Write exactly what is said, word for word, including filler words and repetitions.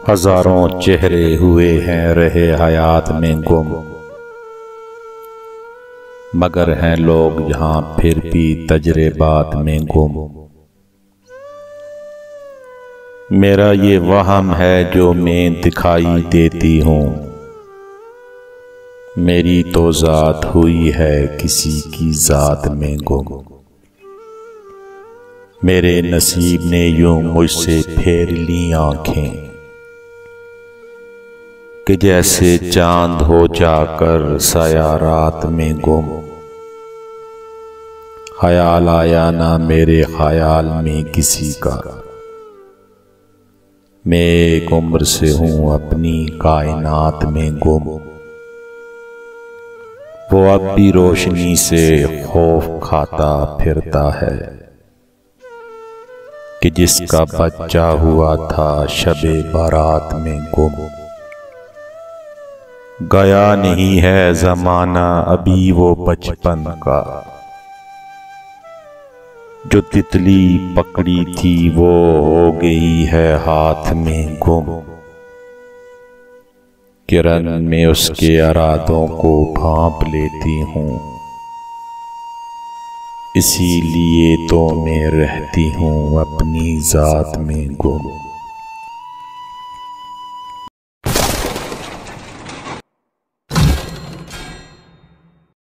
हजारों चेहरे हुए हैं रहे हयात में गुम, मगर हैं लोग यहाँ फिर भी तजर्बात में गुम। मेरा ये वहम है जो मैं दिखाई देती हूँ, मेरी तो ज़ात हुई है किसी की ज़ात में गुम। मेरे नसीब ने यूं मुझसे फेर ली आँखें कि जैसे चांद हो जाकर साया रात में गुम। ख्याल आया ना मेरे ख्याल में किसी का, मैं एक उम्र से हूँ अपनी कायनात में गुम। वो अब भी रोशनी से खौफ खाता फिरता है कि जिसका बच्चा हुआ था शबे बारात में गुम। गया नहीं है ज़माना अभी वो बचपन का, जो तितली पकड़ी थी वो हो गई है हाथ में गुम। किरण में उसके अरादों को भांप लेती हूँ, इसीलिए तो मैं रहती हूँ अपनी ज़ात में गुम।